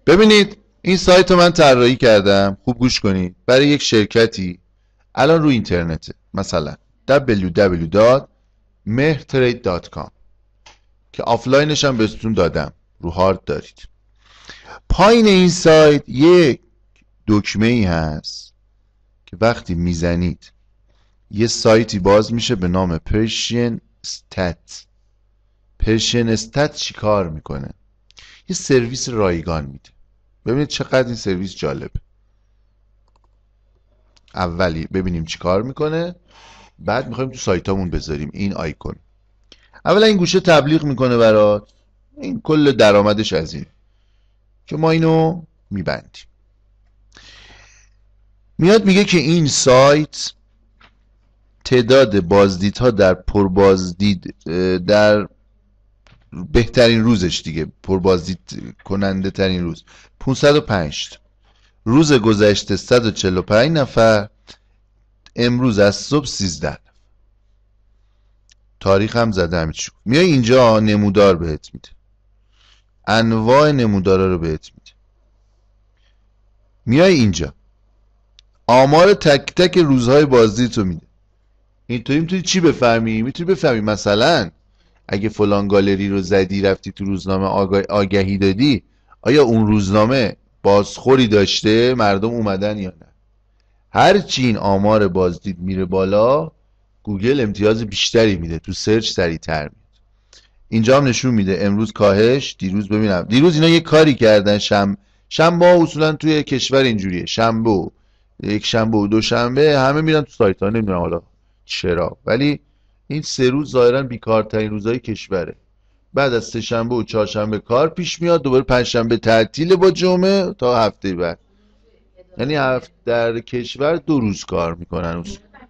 ببینید این سایت رو من طراحی کردم، خوب گوش کنید، برای یک شرکتی الان رو اینترنته، مثلا www.mehrtrade.com که آفلاینش هم بهتون دادم، رو هارد دارید. پایین این سایت یک دکمه ای هست که وقتی میزنید یه سایتی باز میشه به نام پرشین استات. پرشین استات چی کار میکنه؟ یه سرویس رایگان میده. ببینید چقدر این سرویس جالبه. اولی ببینیم چی کار میکنه، بعد میخوایم تو سایتامون بذاریم این آیکون. اولا این گوشه تبلیغ میکنه برات، این کل درآمدش از این که ما اینو میبندیم. میاد میگه که این سایت تعداد بازدیدها در پربازدید در بهترین روزش دیگه، پربازدید کننده ترین روز 505 تا. روز گذشته 145 نفر، امروز از صبح 13 نفر. تاریخ هم زده همین چی. میای اینجا نمودار بهت میده، انواع نمودارا رو بهت میده. میای اینجا آمار تک تک روزهای بازدید تو میده. اینطوری میتونی چی بفهمی؟ میتونی بفهمی مثلا اگه فلان گالری رو زدی رفتی تو روزنامه آگهی دادی، آیا اون روزنامه بازخوری داشته، مردم اومدن یا نه. هرچی این آمار بازدید میره بالا، گوگل امتیاز بیشتری میده، تو سرچ سریعتر میاد. اینجا هم نشون میده امروز کاهش، دیروز ببینم دیروز اینا یه کاری کردن، شنبه ها اصولا توی کشور اینجوریه، شنبه یک شنبه و دوشنبه همه میرن تو سایت ها، نمیدونم حالا چرا، ولی این 3 روز ظاهرا بیکارترین روزهای کشوره. بعد از سه شنبه و چهارشنبه کار پیش میاد، دوباره پنجشنبه تعطیل با جمعه تا هفته بعد. یعنی در کشور 2 روز کار میکنن.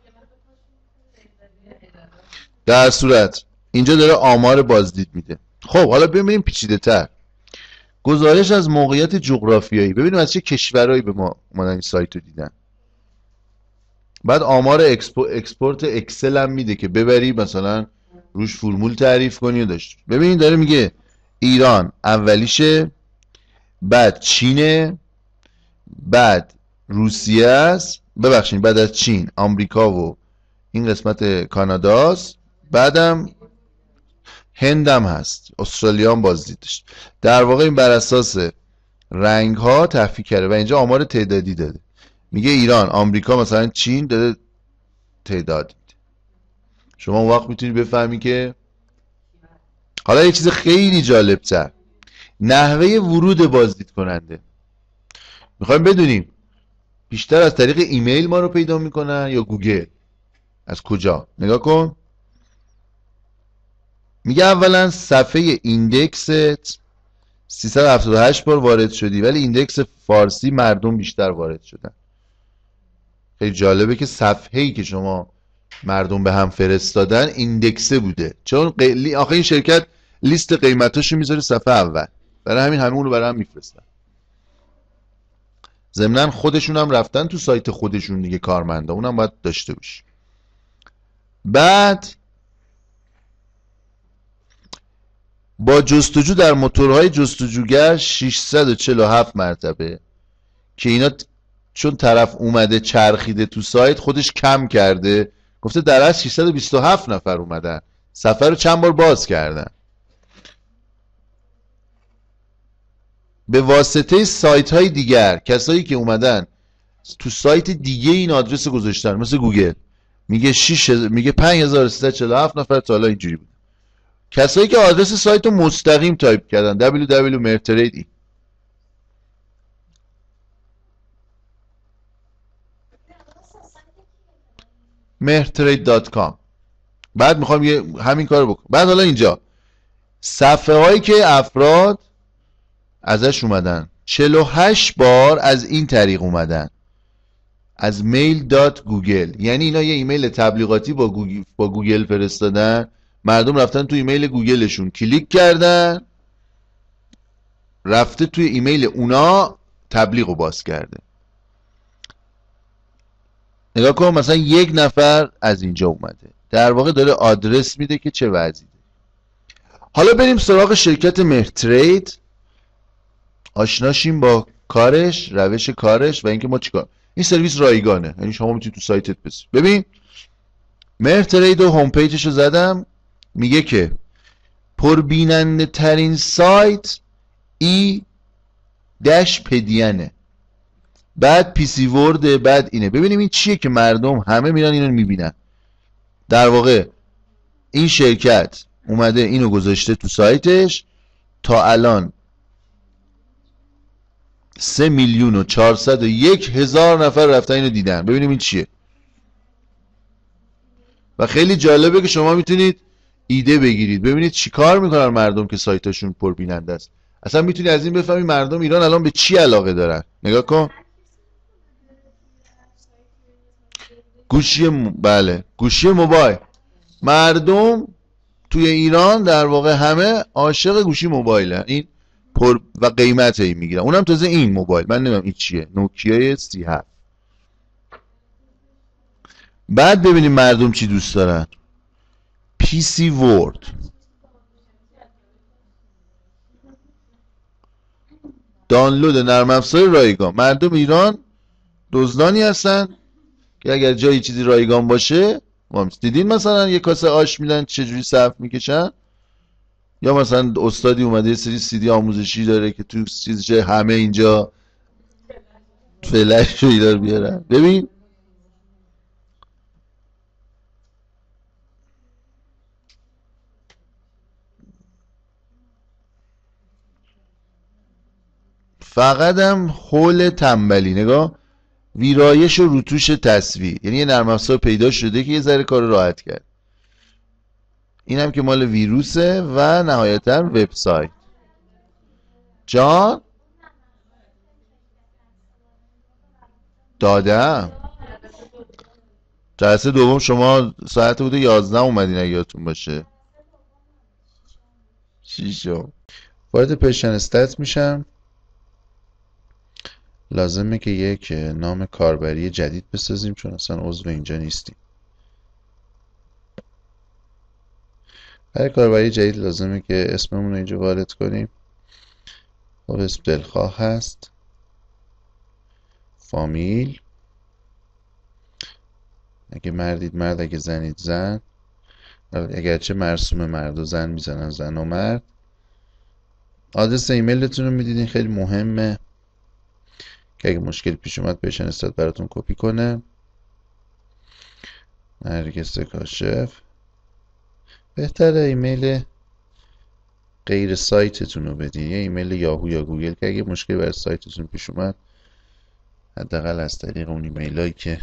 در صورت اینجا داره آمار بازدید میده. خب حالا ببینیم پیچیده تر. گزارش از موقعیت جغرافیایی، ببینیم از چه کشورهایی به ما اومدن این سایت رو دیدن. بعد آمار اکسپورت اکسل هم میده که ببری مثلا روش فرمول تعریف کنی و داشت. ببینید داره میگه ایران اولیشه، بعد چینه، بعد روسیه است، ببخشید بعد از چین آمریکا و این قسمت کاناداست، بعدم هندم هست، استرالیا هم بازدید داشت. در واقع این بر اساس رنگ ها تحقیق کرده و اینجا آمار تعدادی داده. میگه ایران، آمریکا، مثلا چین داده تعداد میده. شما اون وقت میتونی بفهمی که حالا یه چیز خیلی جالب تر، نحوه ورود بازدید کننده. میخوایم بدونیم بیشتر از طریق ایمیل ما رو پیدا میکنن یا گوگل، از کجا؟ نگاه کن، میگه اولا صفحه ایندکست 378 بار وارد شدی، ولی ایندکس فارسی مردم بیشتر وارد شدن. خیلی جالبه که صفحه‌ای که شما مردم به هم فرستادن ایندکسه بوده، چون آخه این شرکت لیست قیمتاشو میذاره صفحه اول، برای همین همه اون رو برای هم میفرستن. ضمناً خودشون هم رفتن تو سایت خودشون دیگه، کارمندا اونم باید داشته باشه. بعد با جستجو در موتورهای جستجوگر 647 مرتبه که اینا چون طرف اومده چرخیده تو سایت خودش کم کرده، گفته در از 627 نفر اومدن، سفر رو چند بار باز کردن. به واسطه سایت های دیگر، کسایی که اومدن تو سایت دیگه این آدرس گذاشتن، مثل گوگل، میگه 5347 نفر تا حالا اینجوری بود. کسایی که آدرس سایت رو مستقیم تایپ کردن www.mehrtrade. mehrtrade.com. بعد میخوام همین کار رو بکنم. بعد حالا اینجا صفحه هایی که افراد ازش اومدن 48 بار از این طریق اومدن، از mail.google. یعنی اینا یه ایمیل تبلیغاتی با گوگل فرستادن، مردم رفتن تو ایمیل گوگلشون کلیک کردن، رفته توی ایمیل اونا تبلیغ رو باز کرده. نگاه کن مثلا 1 نفر از اینجا اومده، در واقع داره آدرس میده که چه وضعیه. حالا بریم سراغ شرکت مهرترید. آشناشیم با کارش، روش کارش و اینکه ما چیکار. این سرویس رایگانه، یعنی شما میتونید تو سایتت بذارید. ببین مهر ترید و هوم پیجش رو زدم، میگه که پربیننده ترین سایت ای دش پدینه، بعد پی سی ورد، بعد اینه. ببینیم این چیه که مردم همه میرن اینو میبینن. در واقع این شرکت اومده اینو گذاشته تو سایتش، تا الان 3,401,000 نفر رفتن اینو دیدن. ببینیم این چیه. و خیلی جالبه که شما میتونید ایده بگیرید ببینید چی کار میکنن مردم که سایتشون پربیننده است. اصلا میتونی از این بفهمی مردم ایران الان به چی علاقه دارن. نگاه کن. بله گوشی موبایل. مردم توی ایران در واقع همه عاشق گوشی موبایلن. این و قیمت این میگیرن. اونم تازه این موبایل من نمیدونم این چیه، نوکیا 37. بعد ببینیم مردم چی دوست دارن. پی سی ورد، دانلود نرم افزار رایگان. مردم ایران دزدانی هستن که اگر جایی چیزی رایگان باشه، دیدین مثلا یه کاسه آش میدن چجوری صف میکشن، یا مثلا استادی اومده یه سری سی دی آموزشی داره که تو چیزش همه اینجا فلش رو ایدار بیارن. ببین فقط هم حول تنبلی. نگاه ویرایش و روتوش تصویر، یعنی یه نرم افزار پیدا شده که یه ذره کار راحت کرد. اینم که مال ویروسه و نهایتا وبسایت. جان دادم. جلسه دوم شما ساعت بوده 11 اومدین اگه یادتون باشه. چی شو؟ وارد پیشن استات میشم. لازمه که یک نام کاربری جدید بسازیم چون اصلا عضو اینجا نیستیم. برای کاربری جدید لازمه که اسممون رو اینجا وارد کنیم. خب اسم دلخواه هست. فامیل، اگه مردید مرد، اگه زنید زن. اگرچه مرسوم مرد و زن میزنن، زن و مرد. آدرس ایمیلتون رو میدیدین، خیلی مهمه که اگه مشکل پیش اومد پیشن استاد براتون کپی کنه. نرگس کاشف. بهتره ایمیل غیر سایتتون رو بدین، یه ایمیل یاهو یا گوگل که اگه مشکل بر سایتتون پیش اومد حداقل از طریق اون ایمیل هایی که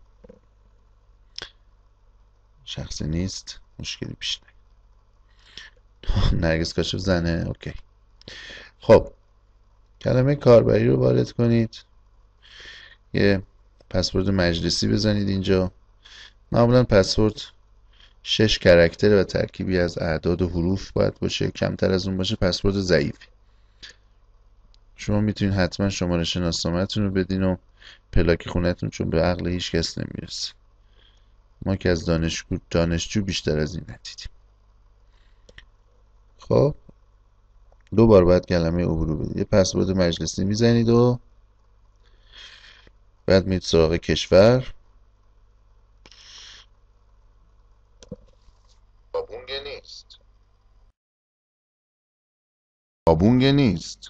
شخصی نیست مشکلی پیش نیاد. نرگس کاشف زنه. اوکی. خب کلمه کاربری رو وارد کنید. یه پسورد مجلسی بزنید اینجا. معمولا پسورد 6 کرکتره و ترکیبی از اعداد و حروف باید باشه. کمتر از اون باشه پسورد ضعیفی. شما میتونید حتما شماره شناسنامه‌تون رو بدین و پلاک خونتون، چون به عقل هیچ کس نمیرسه. ما که از دانشجو بیشتر از این ندیدیم. خب دوبار باید کلمه عبور بدید. یه پسورد مجلسی میزنید و بعد میرید سراغ کشور. آبونگه نیست.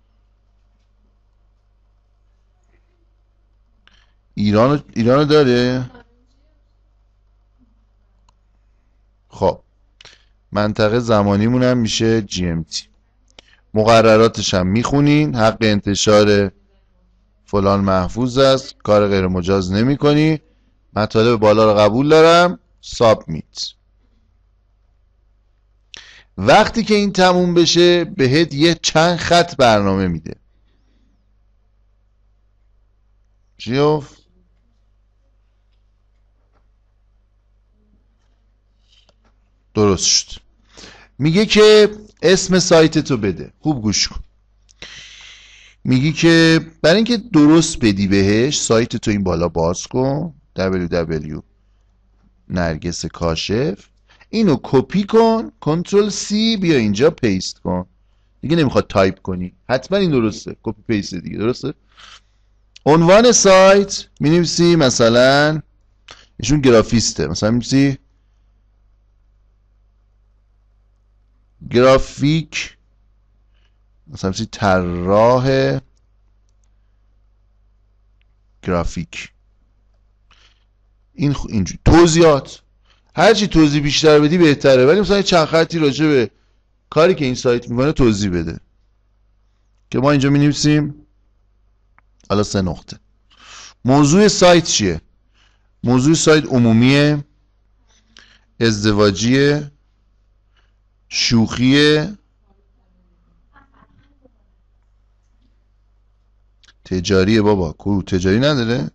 ایرانو داره. خب منطقه زمانیمون هم میشه GMT. مقرراتش هم میخونین. حق انتشار فلان محفوظ است، کار غیر مجاز نمی کنی، مطالب بالا رو قبول دارم، سابمیت. وقتی که این تموم بشه بهت یه چند خط برنامه میده. چی درست شد. میگه که اسم سایت تو بده. خوب گوش کن. میگی که برای اینکه درست بدی بهش، سایت تو این بالا باز کن، www نرگس کاشف. اینو کپی کن، کنترل C، بیا اینجا پیست کن. دیگه نمیخواد تایپ کنی، حتما این درسته، کپی پیست دیگه، درسته. عنوان سایت مینویسی مثلا، ایشون گرافیسته، مثلا مینویسی گرافیک، مثلا مینویسی طراح گرافیک. اینجوری توضیحات، هرچی توضیح بیشتر بدی بهتره، ولی مثلا چند خطی راجع به کاری که این سایت میکنه توضیح بده، که ما اینجا مینویسیم حالا 3 نقطه. موضوع سایت چیه؟ موضوع سایت عمومیه، ازدواجیه، شوخیه، تجاریه. بابا کو تجاری نداره؟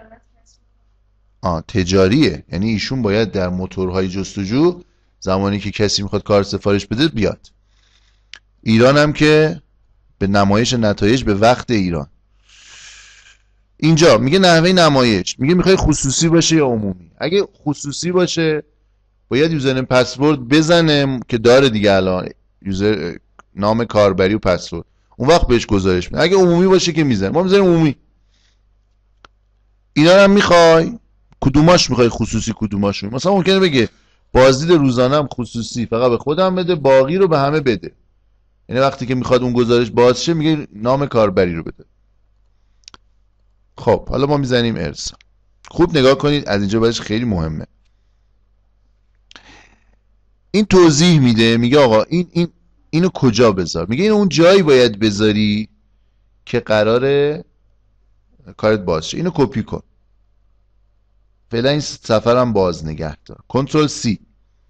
تجاریه، یعنی ایشون باید در موتورهای جستجو زمانی که کسی میخواد کار سفارش بده بیاد. ایران هم که به نمایش نتایج به وقت ایران. اینجا میگه نحوه نمایش، میگه میخوای خصوصی باشه یا عمومی. اگه خصوصی باشه باید یوزرنیم پسورد بزنه که داره دیگه الان، یوزر نام کاربری و پسورد، اون وقت بهش گزارش میده. اگه عمومی باشه که میزنه، ما میذاریم عمومی. اینا هم میخوای کدوماش میخوای خصوصی کدوماش میخوای. مثلا ممکنه بگه بازدید روزانه‌ام خصوصی فقط به خودم بده، باقی رو به همه بده. یعنی وقتی که میخواد اون گزارش باز شه میگه نام کاربری رو بده. خب حالا ما میزنیم ارسال. خوب نگاه کنید، از اینجا بعدش خیلی مهمه. این توضیح میده، میگه آقا اینو کجا بذار. میگه اینو اون جایی باید بذاری که قراره کارت باز شه. اینو کپی کن، فعلا این سفرم باز نگه دار. کنترل سی.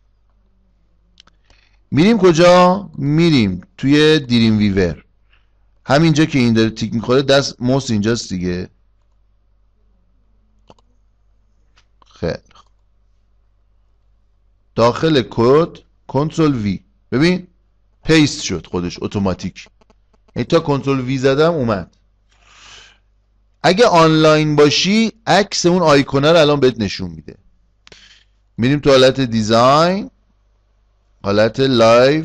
میریم کجا؟ میریم توی دریم ویور، همینجا که این داره تیک میخوره، دست موس اینجاست دیگه. خیلی داخل کد کنترل وی، ببین پیست شد خودش اتوماتیک. یعنی تا کنترل وی زدم اومد. اگه آنلاین باشی عکس اون آیکونه رو الان بهت نشون میده. میریم تو حالت دیزاین، حالت لایو.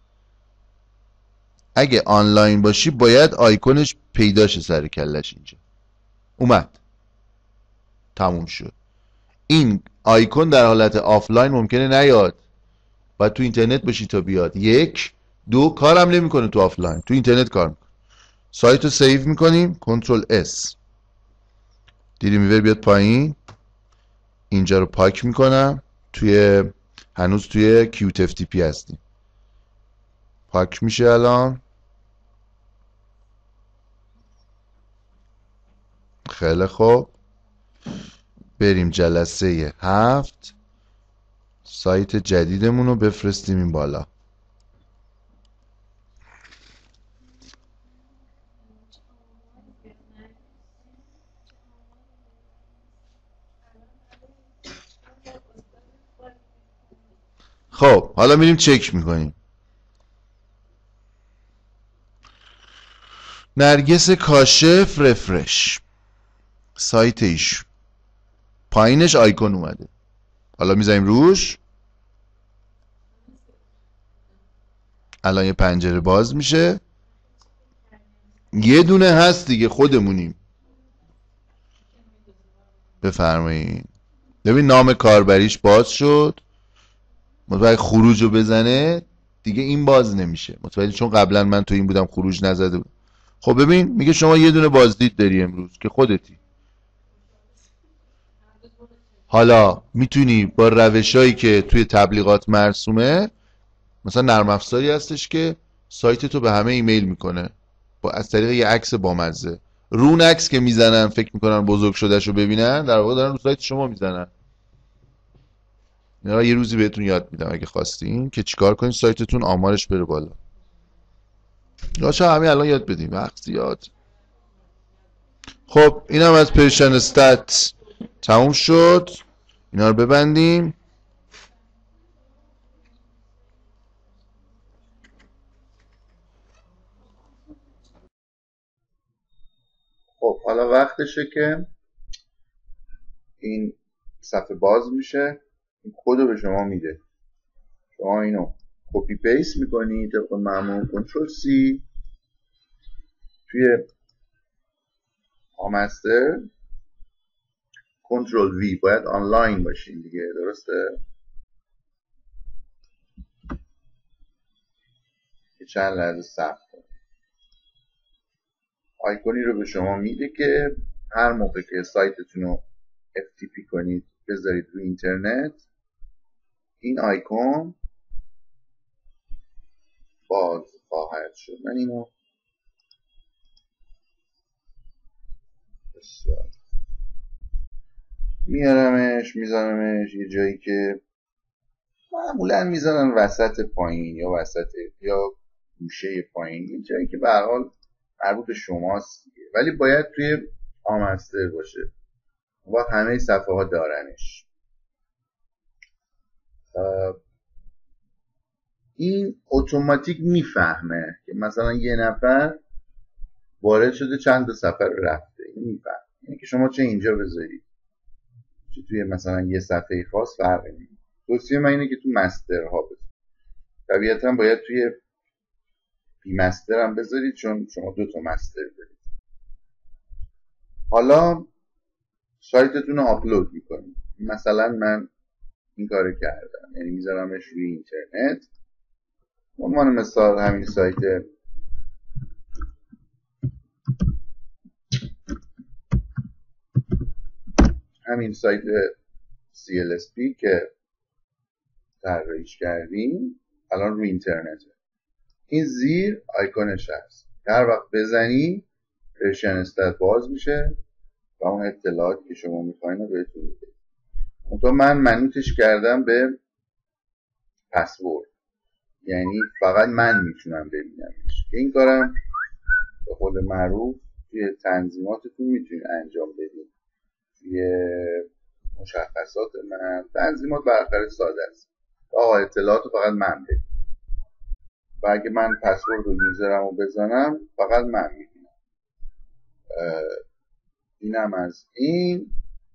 اگه آنلاین باشی باید آیکونش پیداشه سر کلش. اینجا اومد، تموم شد. این آیکون در حالت آفلاین ممکنه نیاد، باید تو اینترنت باشی تا بیاد. 1 2 کارم نمیکنه تو آفلاین، تو اینترنت کار میکنه. سایت رو سیو میکنیم، کنترل اس. دریم ویور بیاد پایین، اینجا رو پاک میکنم. هنوز توی کیوت اف تی پی هستیم، پاک میشه الان. خیلی خوب، بریم جلسه 7، سایت جدیدمون رو بفرستیم این بالا. خب حالا میریم چک میکنیم. نرگس کاشف رفرش، سایت ایش پایینش آیکون اومده. حالا میزنیم روش، الان یه پنجره باز میشه. یه دونه هست دیگه، خودمونیم. بفرمایید. ببین نام کاربریش باز شد. متوجه خروج رو بزنه دیگه این باز نمیشه. متوجه، چون قبلا من تو این بودم خروج نزده بود. خب ببین میگه شما یه دونه بازدید داری امروز که خودتی. حالا میتونی با روشایی که توی تبلیغات مرسومه، مثلا نرم افزاری هستش که سایت تو به همه ایمیل میکنه از طریق یه عکس بامزه. رون عکس که میزنن فکر میکنن بزرگ شدهش رو ببینن، در واقع دارن رو سایت شما میزنن. اینا یه روزی بهتون یاد میدم اگه خواستین که چیکار کنین سایتتون آمارش بره بالا. یا چه همین الان یاد بدیم، وقت زیاد. خب اینم از پرشن استات تموم شد. اینا رو ببندیم. خب حالا وقتشه که این صفحه باز میشه. این کد رو به شما میده، شما اینو کپی پیست میکنی طبق معمول، کنترل سی توی آمستر، کنترل وی. باید آنلاین باشین دیگه، درسته؟ یه چند لحظه صبر کن. آیکونی رو به شما میده که هر موقع که سایتتون رو FTP کنید بذارید روی اینترنت، این آیکون باز خواهد شد. من اینو بسیار میارمش میذارمش یه جایی که معمولا میذارن وسط پایین یا وسط یا گوشه پایین، یه جایی که به هر حال مربوط به شماست دیگه. ولی باید توی آمستر باشه و همه صفحه ها دارنش. این اتوماتیک میفهمه که مثلا یه نفر وارد شده چند تا صفحه رو رفته، این میفهمه. یعنی که شما چه اینجا بذارید چه توی مثلا یه صفحه خاص فرقی نمیکنه. توصیه من اینه که تو مستر ها بذارید. طبیعتا باید توی بی مستر هم بذارید چون شما 2 تا مستر دارید. حالا سایتتون رو آپلود میکنید. مثلا من این کارو کردم، یعنی میذارمش روی اینترنت. عنوان مثال همین سایت CLSP که طراحیش کردیم الان روی اینترنته. این زیر آیکونش هست، هر وقت بزنی ورژن استات باز میشه و اون اطلاعاتی که شما میخواین رو بهتون میده. اونطور من منوطش کردم به پسورد، یعنی فقط من میتونم ببینمش. این کارم به قول معروف توی تنظیماتتون میتونید انجام بدید. توی مشخصات من تنظیمات بالاخره ساده است، آقا اطلاعات رو فقط من بدید و اگه من پسورد و یوزرم رو بزنم فقط من میبینم. اینم از این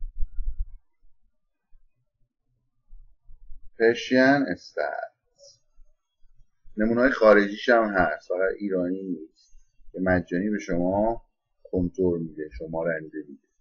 پرشین استات. نمونه‌های خارجیش هم هست، فقط ایرانی نیست که مجانی به شما کنترل میده، شما رنده میده.